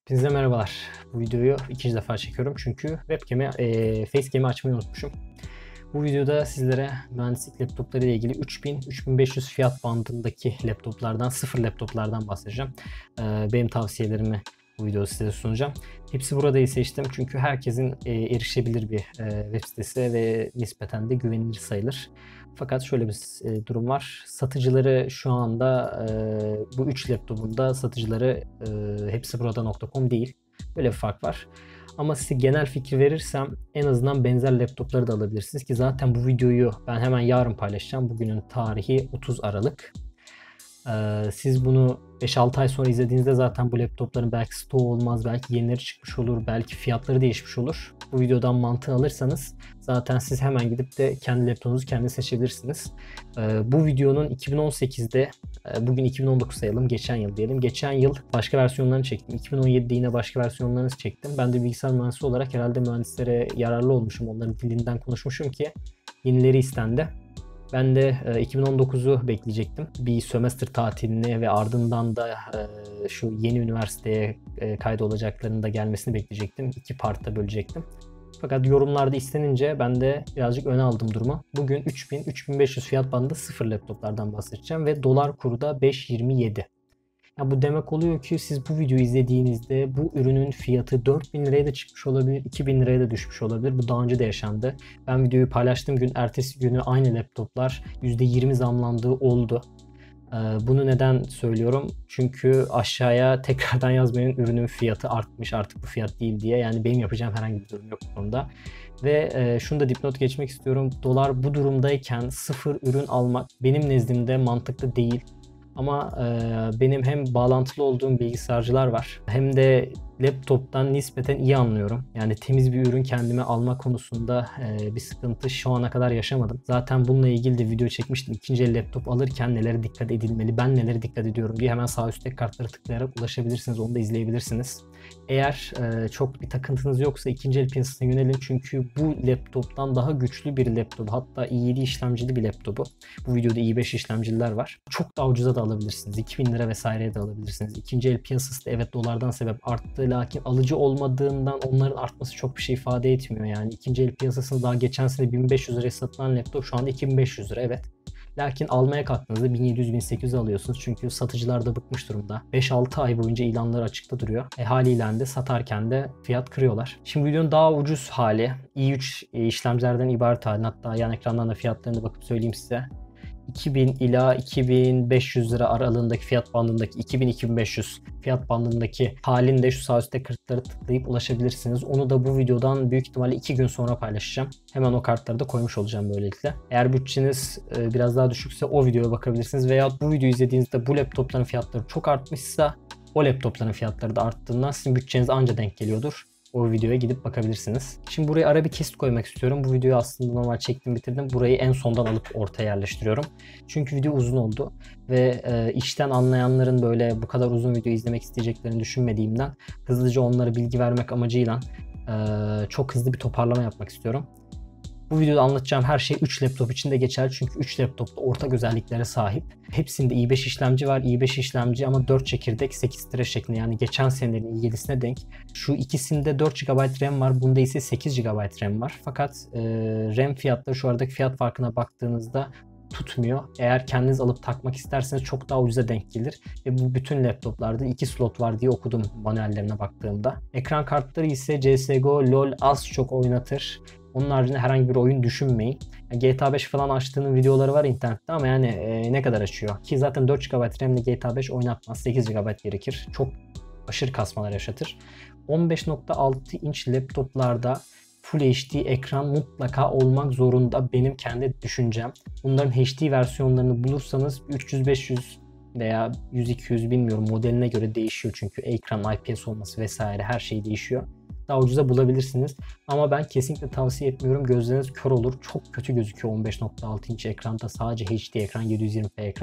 Hepinize merhabalar. Bu videoyu ikinci defa çekiyorum çünkü webcam'i, facecam'i açmayı unutmuşum. Bu videoda sizlere mühendislik laptopları ile ilgili 3000-3500 fiyat bandındaki laptoplardan, sıfır laptoplardan bahsedeceğim. Benim tavsiyelerimi bu videoda size sunacağım. Hepsi buradayı seçtim çünkü herkesin erişebilir bir web sitesi ve nispeten de güvenilir sayılır. Fakat şöyle bir durum var. Satıcıları şu anda bu 3 laptopun da satıcıları hepsi burada.com değil. Böyle bir fark var. Ama size genel fikri verirsem en azından benzer laptopları da alabilirsiniz ki zaten bu videoyu ben hemen yarın paylaşacağım. Bugünün tarihi 30 Aralık. Siz bunu 5-6 ay sonra izlediğinizde zaten bu laptopların belki stoğu olmaz, belki yenileri çıkmış olur, belki fiyatları değişmiş olur. Bu videodan mantığı alırsanız zaten siz hemen gidip de kendi laptopunuzu kendiniz seçebilirsiniz. Bu videonun 2018'de, bugün 2019 sayalım, geçen yıl diyelim. Geçen yıl başka versiyonlarını çektim. 2017'de yine başka versiyonlarını çektim. Ben de bilgisayar mühendisi olarak herhalde mühendislere yararlı olmuşum. Onların dilinden konuşmuşum ki yenileri istendi. Ben de 2019'u bekleyecektim. Bir sömestr tatilini ve ardından da şu yeni üniversiteye kaydolacaklarının da gelmesini bekleyecektim. 2 partta bölecektim. Fakat yorumlarda istenince ben de birazcık öne aldım durumu. Bugün 3000-3500 fiyat bandında sıfır laptoplardan bahsedeceğim ve dolar kuru da 5.27. Ya bu demek oluyor ki siz bu videoyu izlediğinizde bu ürünün fiyatı 4.000 liraya da çıkmış olabilir, 2.000 liraya da düşmüş olabilir. Bu daha önce de yaşandı. Ben videoyu paylaştığım gün, ertesi günü aynı laptoplar %20 zamlandığı oldu. Bunu neden söylüyorum? Çünkü aşağıya tekrardan yazmayın ürünün fiyatı artmış, artık bu fiyat değil diye. Yani benim yapacağım herhangi bir durum yok bu konuda. Ve şunu da dipnot geçmek istiyorum. Dolar bu durumdayken sıfır ürün almak benim nezdimde mantıklı değil. Ama benim hem bağlantılı olduğum bilgisayarcılar var hem de laptoptan nispeten iyi anlıyorum. Yani temiz bir ürün kendime alma konusunda bir sıkıntı şu ana kadar yaşamadım. Zaten bununla ilgili de video çekmiştim. İkinci el laptop alırken nelere dikkat edilmeli, ben nelere dikkat ediyorum diye hemen sağ üstteki kartlara tıklayarak ulaşabilirsiniz. Onu da izleyebilirsiniz. Eğer çok bir takıntınız yoksa ikinci el piyasasına yönelin. Çünkü bu laptoptan daha güçlü bir laptop, hatta i7 işlemcili bir laptopu. Bu videoda i5 işlemciler var. Çok daha ucuza da alabilirsiniz. 2000 lira vesaireye de alabilirsiniz. İkinci el piyasası da evet dolardan sebep arttı. Lakin alıcı olmadığından onların artması çok bir şey ifade etmiyor. Yani ikinci el piyasasında daha geçen sene 1500 liraya satılan laptop şu anda 2500 lira, evet. Lakin almaya kalktığınızda 1700-1800 alıyorsunuz. Çünkü satıcılar da bıkmış durumda. 5-6 ay boyunca ilanları açıkta duruyor. Haliyle de satarken de fiyat kırıyorlar. Şimdi videonun daha ucuz hali, i3 işlemcilerden ibaret hali. Hatta yan ekrandan da fiyatlarına bakıp söyleyeyim size. 2000 ila 2500 lira aralığındaki fiyat bandındaki 2000-2500 fiyat bandındaki halinde şu sağ üstte kartları tıklayıp ulaşabilirsiniz. Onu da bu videodan büyük ihtimalle 2 gün sonra paylaşacağım. Hemen o kartları da koymuş olacağım böylelikle. Eğer bütçeniz biraz daha düşükse o videoya bakabilirsiniz veya bu videoyu izlediğinizde bu laptopların fiyatları çok artmışsa o laptopların fiyatları da arttığından sizin bütçeniz anca denk geliyordur. O videoya gidip bakabilirsiniz. Şimdi buraya ara bir kesit koymak istiyorum. Bu videoyu aslında normal çektim bitirdim. Burayı en sondan alıp ortaya yerleştiriyorum. Çünkü video uzun oldu. Ve işten anlayanların böyle bu kadar uzun video izlemek isteyeceklerini düşünmediğimden hızlıca onlara bilgi vermek amacıyla çok hızlı bir toparlama yapmak istiyorum. Bu videoda anlatacağım her şey 3 laptop için de geçerli çünkü 3 laptop da ortak özelliklere sahip. Hepsinde i5 işlemci var. i5 işlemci ama 4 çekirdek 8 tire şeklinde, yani geçen senelerin i7'sine denk. Şu ikisinde 4 GB RAM var. Bunda ise 8 GB RAM var. Fakat RAM fiyatları şu aradaki fiyat farkına baktığınızda tutmuyor. Eğer kendiniz alıp takmak isterseniz çok daha ucuza denk gelir. Ve bu bütün laptoplarda 2 slot var diye okudum manuellerine baktığımda. Ekran kartları ise CSGO, LoL az çok oynatır. Onun haricinde herhangi bir oyun düşünmeyin. Yani GTA 5 falan açtığının videoları var internette ama yani ne kadar açıyor? Ki zaten 4 GB RAM'li GTA 5 oynatmaz. 8 GB gerekir. Çok aşırı kasmalar yaşatır. 15.6 inç laptoplarda Full HD ekran mutlaka olmak zorunda, benim kendi düşüncem. Bunların HD versiyonlarını bulursanız 300-500 veya 100-200 bilmiyorum, modeline göre değişiyor çünkü ekran IPS olması vesaire her şey değişiyor. Daha ucuza bulabilirsiniz. Ama ben kesinlikle tavsiye etmiyorum. Gözleriniz kör olur. Çok kötü gözüküyor 15.6 inç ekranda. Sadece HD ekran, 720p ekran.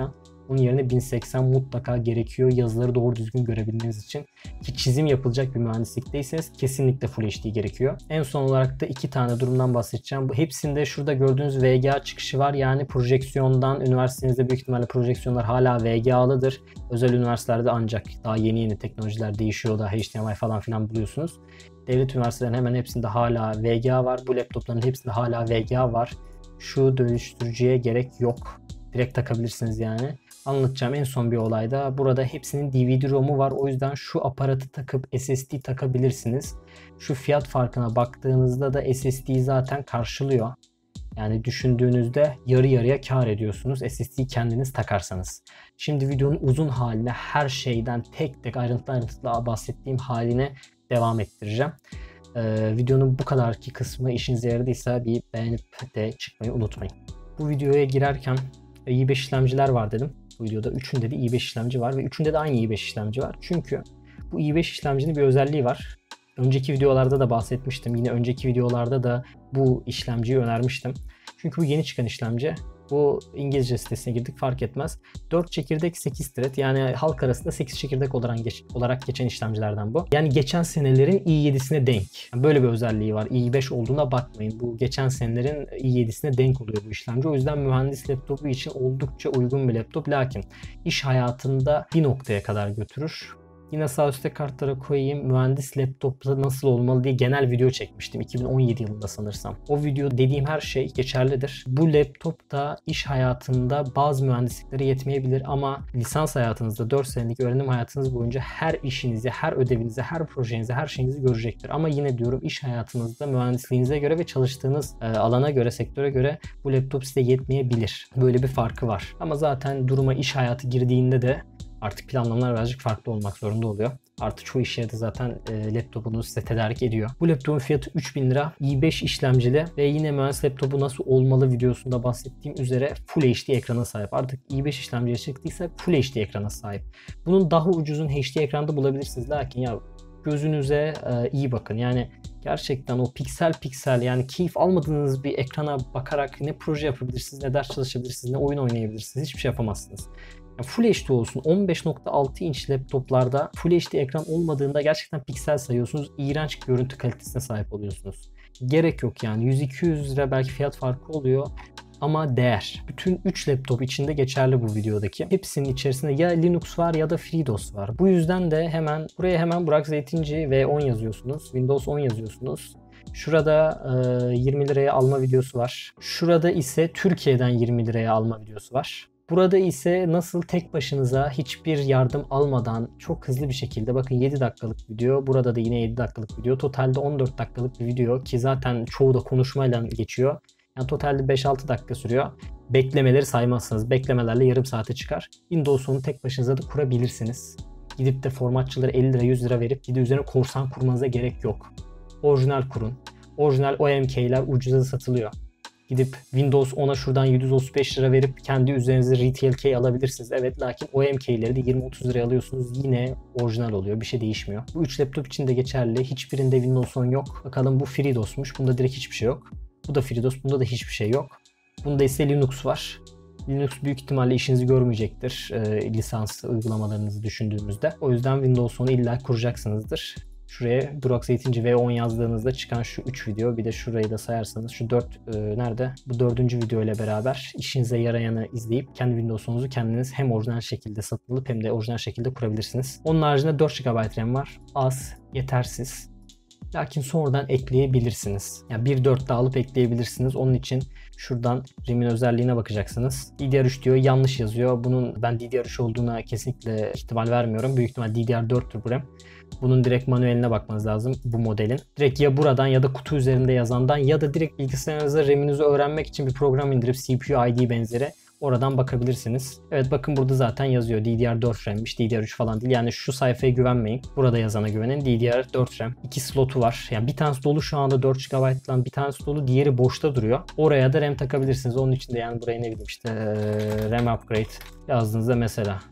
Bunun yerine 1080 mutlaka gerekiyor yazıları doğru düzgün görebilmeniz için. Ki çizim yapılacak bir mühendislikteyseniz kesinlikle Full HD gerekiyor. En son olarak da 2 tane durumdan bahsedeceğim. Bu hepsinde şurada gördüğünüz VGA çıkışı var. Yani projeksiyondan, üniversitenizde büyük ihtimalle projeksiyonlar hala VGA'lıdır. Özel üniversitelerde ancak daha yeni teknolojiler değişiyor da HDMI falan filan buluyorsunuz. Devlet üniversitelerinin hemen hepsinde hala VGA var. Bu laptopların hepsinde hala VGA var. Şu dönüştürücüye gerek yok. Direkt takabilirsiniz yani. Anlatacağım en son bir olayda. Burada hepsinin DVD-ROM'u var. O yüzden şu aparatı takıp SSD takabilirsiniz. Şu fiyat farkına baktığınızda da SSD'yi zaten karşılıyor. Yani düşündüğünüzde yarı yarıya kar ediyorsunuz SSD'yi kendiniz takarsanız. Şimdi videonun uzun haline her şeyden tek tek ayrıntılı bahsettiğim haline devam ettireceğim. Videonun bu kadarki kısmı işinize yaradıysa bir beğenip de çıkmayı unutmayın. Bu videoya girerken i5 işlemciler var dedim. Bu videoda 3'ünde de i5 işlemci var ve 3'ünde de aynı i5 işlemci var. Çünkü bu i5 işlemcinin bir özelliği var. Önceki videolarda da bahsetmiştim. Yine önceki videolarda da bu işlemciyi önermiştim. Çünkü bu yeni çıkan işlemci. Bu İngilizce sitesine girdik fark etmez. 4 çekirdek 8 thread yani halk arasında 8 çekirdek olarak geçen işlemcilerden bu. Yani geçen senelerin i7'sine denk. Yani böyle bir özelliği var. i5 olduğuna bakmayın. Bu geçen senelerin i7'sine denk oluyor bu işlemci. O yüzden mühendis laptopu için oldukça uygun bir laptop. Lakin iş hayatında bir noktaya kadar götürür. Yine sağ üstte kartlara koyayım. Mühendis laptopla nasıl olmalı diye genel video çekmiştim. 2017 yılında sanırsam. O video dediğim her şey geçerlidir. Bu laptop da iş hayatında bazı mühendisliklere yetmeyebilir ama lisans hayatınızda 4 senelik öğrenim hayatınız boyunca her işinizi, her ödevinizi, her projenizi, her şeyinizi görecektir. Ama yine diyorum iş hayatınızda mühendisliğinize göre ve çalıştığınız alana göre, sektöre göre bu laptop size yetmeyebilir. Böyle bir farkı var. Ama zaten duruma iş hayatı girdiğinde de artık planlamalar birazcık farklı olmak zorunda oluyor. Artık çoğu iş yeri de zaten laptopunu size tedarik ediyor. Bu laptopun fiyatı 3000 lira. i5 işlemcili ve yine mühendis laptopu nasıl olmalı videosunda bahsettiğim üzere Full HD ekrana sahip. Artık i5 işlemciye çıktıysa Full HD ekrana sahip. Bunun daha ucuzun HD ekranda bulabilirsiniz. Lakin ya gözünüze iyi bakın. Yani gerçekten o piksel piksel yani keyif almadığınız bir ekrana bakarak ne proje yapabilirsiniz, ne ders çalışabilirsiniz, ne oyun oynayabilirsiniz. Hiçbir şey yapamazsınız. Full HD olsun 15.6 inç laptoplarda Full HD ekran olmadığında gerçekten piksel sayıyorsunuz. İğrenç görüntü kalitesine sahip oluyorsunuz. Gerek yok yani 100-200 lira belki fiyat farkı oluyor ama değer. Bütün 3 laptop içinde geçerli bu videodaki. Hepsinin içerisinde ya Linux var ya da FreeDOS var. Bu yüzden de buraya Burak Zeytinci V10 yazıyorsunuz. Windows 10 yazıyorsunuz. Şurada 20 liraya alma videosu var. Şurada ise Türkiye'den 20 liraya alma videosu var. Burada ise nasıl tek başınıza hiçbir yardım almadan çok hızlı bir şekilde bakın 7 dakikalık video. Burada da yine 7 dakikalık video. Totalde 14 dakikalık bir video ki zaten çoğu da konuşmayla geçiyor. Yani totalde 5-6 dakika sürüyor. Beklemeleri saymazsanız beklemelerle yarım saate çıkar. Windows 10'u tek başınıza da kurabilirsiniz. Gidip de formatçılara 50 lira 100 lira verip bir de üzerine korsan kurmanıza gerek yok. Orijinal kurun. Orijinal OMK'ler ucuza satılıyor. Gidip Windows 10'a şuradan 735 lira verip kendi üzerinize retail key alabilirsiniz. Evet lakin OMK'leri de 20-30 liraya alıyorsunuz. Yine orijinal oluyor. Bir şey değişmiyor. Bu 3 laptop için de geçerli. Hiçbirinde Windows 10 yok. Bakalım bu FreeDOS'muş. Bunda direkt hiçbir şey yok. Bu da FreeDOS. Bunda da hiçbir şey yok. Bunda ise Linux var. Linux büyük ihtimalle işinizi görmeyecektir. Lisans uygulamalarınızı düşündüğümüzde. O yüzden Windows 10'u illa kuracaksınızdır. Şuraya Burak Zeytinci V10 yazdığınızda çıkan şu 3 video bir de şurayı da sayarsanız şu 4 nerede? Bu 4. video ile beraber işinize yarayanı izleyip kendi Windows'unuzu kendiniz hem orijinal şekilde satın alıp hem de orijinal şekilde kurabilirsiniz. Onun haricinde 4 GB RAM var. Az, yetersiz. Lakin sonradan ekleyebilirsiniz. Yani 1.4 daha alıp ekleyebilirsiniz. Onun için şuradan RAM'in özelliğine bakacaksınız. DDR3 diyor, yanlış yazıyor. Bunun ben DDR3 olduğuna kesinlikle ihtimal vermiyorum. Büyük ihtimal DDR4'tür bu RAM. Bunun direkt manueline bakmanız lazım bu modelin. Direkt ya buradan ya da kutu üzerinde yazandan ya da direkt bilgisayarınızda RAM'inizi öğrenmek için bir program indirip CPU ID benzeri oradan bakabilirsiniz. Evet bakın burada zaten yazıyor DDR4 RAM'miş, DDR3 falan değil. Yani şu sayfaya güvenmeyin. Burada yazana güvenin. DDR4 RAM. 2 slotu var. Yani bir tanesi dolu şu anda 4 GB'dan bir tanesi dolu. Diğeri boşta duruyor. Oraya da RAM takabilirsiniz. Onun için de yani buraya ne bileyim işte RAM upgrade yazdığınızda mesela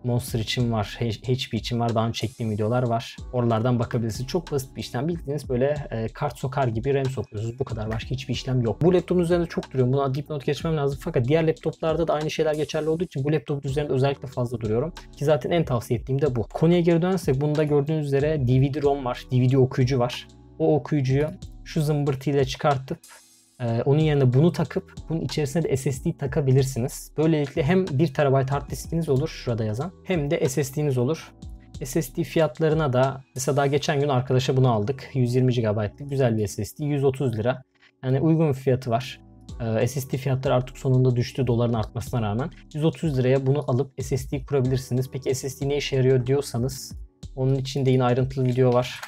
Monster için var, HP için var. Daha önce çektiğim videolar var. Oralardan bakabilirsiniz. Çok basit bir işlem. Bildiğiniz böyle kart sokar gibi RAM sokuyorsunuz. Bu kadar. Başka hiçbir işlem yok. Bu laptopun üzerinde çok duruyorum. Buna dipnot geçmem lazım. Fakat diğer laptoplarda da aynı şeyler geçerli olduğu için bu laptopun üzerinde özellikle fazla duruyorum. Ki zaten en tavsiye ettiğim de bu. Konuya geri dönersek bunda gördüğünüz üzere DVD-ROM var. DVD okuyucu var. O okuyucuyu şu zımbırtıyla çıkartıp onun yerine bunu takıp bunun içerisine de SSD takabilirsiniz. Böylelikle hem 1 TB hard diskiniz olur şurada yazan, hem de SSD'niz olur. SSD fiyatlarına da mesela daha geçen gün arkadaşa bunu aldık. 120 GB'lık güzel bir SSD 130 lira. Yani uygun bir fiyatı var. SSD fiyatları artık sonunda düştü doların artmasına rağmen. 130 liraya bunu alıp SSD kurabilirsiniz. Peki SSD ne işe yarıyor diyorsanız onun için de yine ayrıntılı video var.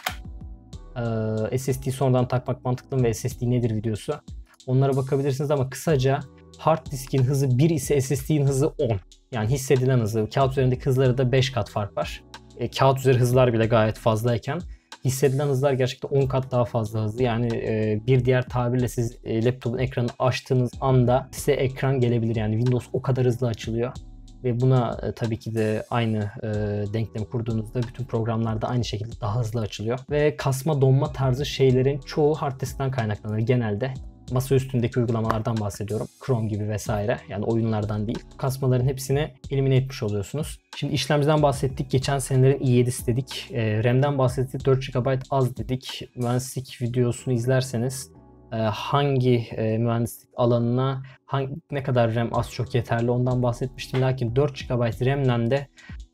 SSD sonradan takmak mantıklı mı ve SSD nedir videosu. Onlara bakabilirsiniz ama kısaca hard diskin hızı 1 ise SSD'nin hızı 10. Yani hissedilen hızı. Kağıt üzerindeki hızları da 5 kat fark var. Kağıt üzeri hızlar bile gayet fazlayken hissedilen hızlar gerçekten 10 kat daha fazla hızlı. Yani bir diğer tabirle siz laptopun ekranını açtığınız anda size ekran gelebilir. Yani Windows o kadar hızlı açılıyor. Ve buna tabii ki de aynı denklem kurduğunuzda bütün programlarda aynı şekilde daha hızlı açılıyor. Ve kasma donma tarzı şeylerin çoğu hard diskten kaynaklanır genelde. Masa üstündeki uygulamalardan bahsediyorum. Chrome gibi vesaire. Yani oyunlardan değil. Kasmaların hepsini elimine etmiş oluyorsunuz. Şimdi işlemciden bahsettik. Geçen senelerin i7'si dedik. RAM'den bahsettik. 4 GB az dedik. Mühendislik videosunu izlerseniz hangi mühendislik alanına ne kadar RAM az çok yeterli ondan bahsetmiştim. Lakin 4 GB RAM'le de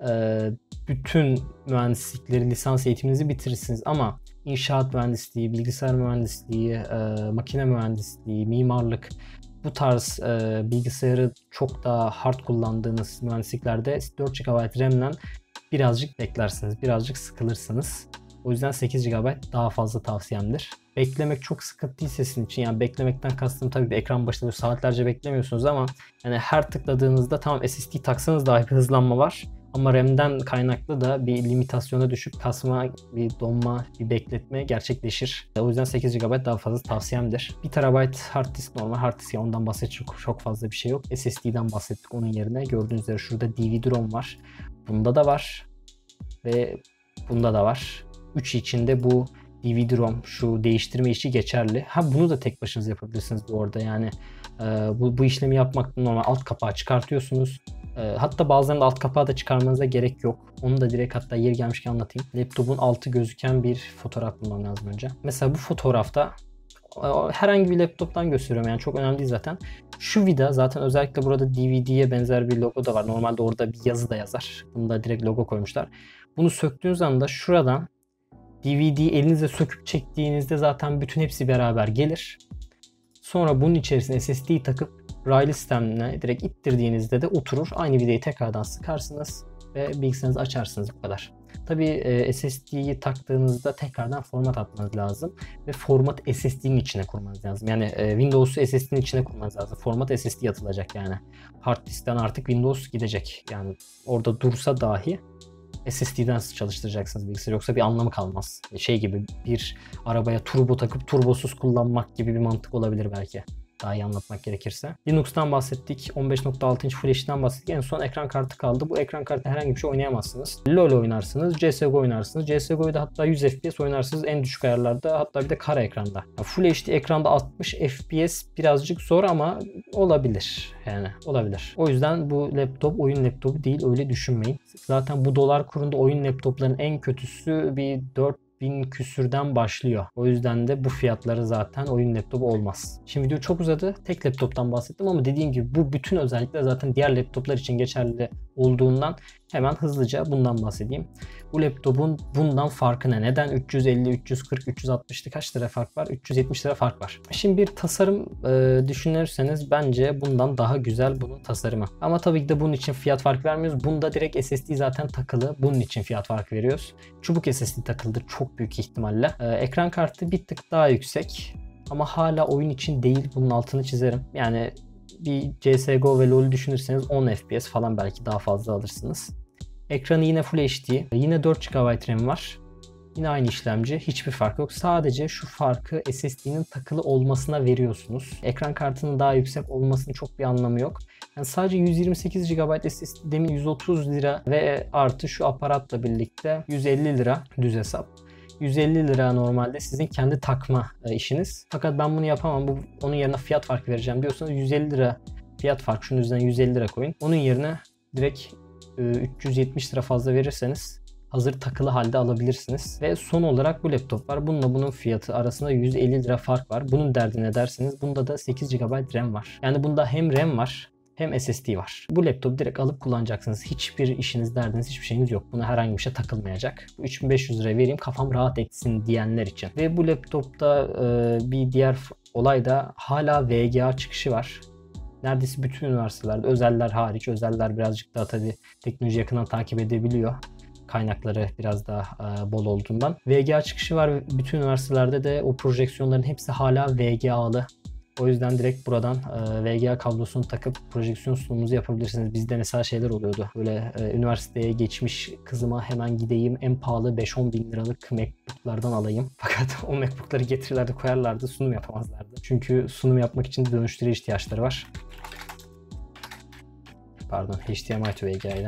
bütün mühendislikleri, lisans eğitiminizi bitirirsiniz ama inşaat mühendisliği, bilgisayar mühendisliği, makine mühendisliği, mimarlık bu tarz bilgisayarı çok daha hard kullandığınız mühendisliklerde 4 GB RAM'le birazcık beklersiniz, birazcık sıkılırsınız. O yüzden 8 GB daha fazla tavsiyemdir. Beklemek çok sıkıntıysa sizin için, yani beklemekten kastım tabii bir ekran başında saatlerce beklemiyorsunuz ama yani her tıkladığınızda tamam SSD taksanız dahi bir hızlanma var. Ama RAM'den kaynaklı da bir limitasyona düşüp kasma, bir donma, bir bekletme gerçekleşir. O yüzden 8 GB daha fazla tavsiyemdir. 1 TB hard disk, normal hard disk, ondan bahsedecek çok fazla bir şey yok. SSD'den bahsettik onun yerine. Gördüğünüz üzere şurada DVD-ROM var. Bunda da var. Ve bunda da var. 3 içinde bu DVD-ROM şu değiştirme işi geçerli. Ha bunu da tek başınıza yapabilirsiniz bu arada. Yani bu işlemi yapmak normal, alt kapağı çıkartıyorsunuz. Hatta bazılarında alt kapağı da çıkarmanıza gerek yok. Onu da direkt hatta yeri gelmişken anlatayım. Laptopun altı gözüken bir fotoğraf bulmam lazım önce. Mesela bu fotoğrafta herhangi bir laptoptan gösteriyorum, yani çok önemli değil zaten. Şu vida zaten özellikle burada DVD'ye benzer bir logo da var. Normalde orada bir yazı da yazar. Bunda direkt logo koymuşlar. Bunu söktüğünüz anda şuradan DVD'yi elinizle söküp çektiğinizde zaten bütün hepsi beraber gelir. Sonra bunun içerisine SSD'yi takıp raylı sistemine direkt ittirdiğinizde de oturur. Aynı vidayı tekrardan sıkarsınız ve bilgisayarınızı açarsınız, bu kadar. Tabii SSD'yi taktığınızda tekrardan format atmanız lazım ve format SSD'nin içine kurmanız lazım. Yani Windows'u SSD'nin içine kurmanız lazım. Format SSD atılacak yani. Hard diskten artık Windows gidecek. Yani orada dursa dahi SSD'den çalıştıracaksınız bilgisayarı, yoksa bir anlamı kalmaz. Şey gibi, bir arabaya turbo takıp turbosuz kullanmak gibi bir mantık olabilir belki. Daha iyi anlatmak gerekirse. Linux'tan bahsettik. 15.6 inç Full HD'den bahsettik. En son ekran kartı kaldı. Bu ekran kartı herhangi bir şey oynayamazsınız. LoL oynarsınız, CSGO oynarsınız. CSGO'yu da hatta 100 FPS oynarsınız en düşük ayarlarda, hatta bir de kara ekranda. Full HD ekranda 60 FPS birazcık zor ama olabilir. Yani olabilir. O yüzden bu laptop oyun laptopu değil, öyle düşünmeyin. Zaten bu dolar kurunda oyun laptoplarının en kötüsü bir 4000 küsürden başlıyor. O yüzden de bu fiyatları zaten oyun laptopu olmaz. Şimdi video çok uzadı. Tek laptoptan bahsettim ama dediğim gibi bu bütün özellikler zaten diğer laptoplar için geçerli olduğundan hemen hızlıca bundan bahsedeyim. Bu laptopun bundan farkı ne? Neden 350, 340, 360'lı kaç lira fark var? 370 lira fark var. Şimdi bir tasarım düşünürseniz bence bundan daha güzel bunun tasarımı. Ama tabii ki de bunun için fiyat farkı vermiyoruz. Bunda direkt SSD zaten takılı. Bunun için fiyat farkı veriyoruz. Çubuk SSD takıldı çok büyük ihtimalle. Ekran kartı bir tık daha yüksek. Ama hala oyun için değil. Bunun altını çizerim. Yani bir CSGO ve LoL düşünürseniz 10 FPS falan belki daha fazla alırsınız. Ekranı yine Full HD. Yine 4 GB RAM var. Yine aynı işlemci. Hiçbir fark yok. Sadece şu farkı SSD'nin takılı olmasına veriyorsunuz. Ekran kartının daha yüksek olmasının çok bir anlamı yok. Yani sadece 128 GB SSD'min 130 lira ve artı şu aparatla birlikte 150 lira düz hesap. 150 lira normalde sizin kendi takma işiniz. Fakat ben bunu yapamam. Onun yerine fiyat farkı vereceğim diyorsanız 150 lira fiyat farkı. Şunun üzerine 150 lira koyun. Onun yerine direkt 370 lira fazla verirseniz hazır takılı halde alabilirsiniz. Ve son olarak bu laptop var. Bununla bunun fiyatı arasında 150 lira fark var. Bunun derdi ne derseniz bunda da 8 GB RAM var. Yani bunda hem RAM var hem SSD var. Bu laptopu direkt alıp kullanacaksınız. Hiçbir işiniz, derdiniz, hiçbir şeyiniz yok. Buna herhangi bir şey takılmayacak. 3500 lira vereyim kafam rahat etsin diyenler için. Ve bu laptopta bir diğer olay da hala VGA çıkışı var. Neredeyse bütün üniversitelerde, özeller hariç, özeller birazcık daha tabii teknoloji yakından takip edebiliyor. Kaynakları biraz daha bol olduğundan. VGA çıkışı var. Bütün üniversitelerde de o projeksiyonların hepsi hala VGA'lı. O yüzden direkt buradan VGA kablosunu takıp projeksiyon sunumunuzu yapabilirsiniz. Bizde mesela şeyler oluyordu. Böyle üniversiteye geçmiş kızıma hemen gideyim en pahalı 5-10 bin liralık MacBook'lardan alayım. Fakat o MacBook'ları getirirlerdi, koyarlardı, sunum yapamazlardı. Çünkü sunum yapmak için dönüştürücü ihtiyaçları var. Pardon, HDMI to VGA ile.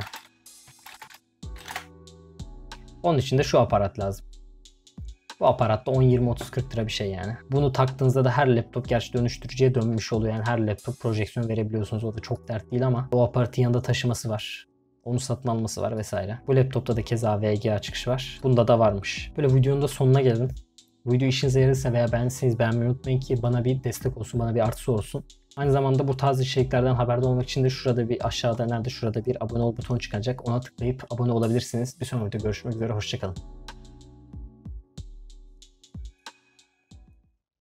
Onun için de şu aparat lazım. Bu aparatta 10, 20, 30, 40 lira bir şey yani. Bunu taktığınızda da her laptop gerçi dönüştürücüye dönmüş oluyor. Yani her laptop projeksiyon verebiliyorsunuz. O da çok dert değil ama o aparatın yanında taşıması var. Onu satın alması var vesaire. Bu laptopta da keza VGA çıkışı var. Bunda da varmış. Böyle videonun da sonuna geldim. Bu video işinize yararsa veya beğendiyseniz beğenmeyi unutmayın ki bana bir destek olsun, bana bir artısı olsun. Aynı zamanda bu tarz içeriklerden haberdar olmak için de şurada bir aşağıda şurada bir abone ol butonu çıkacak. Ona tıklayıp abone olabilirsiniz. Bir sonraki videoda görüşmek üzere. Hoşçakalın.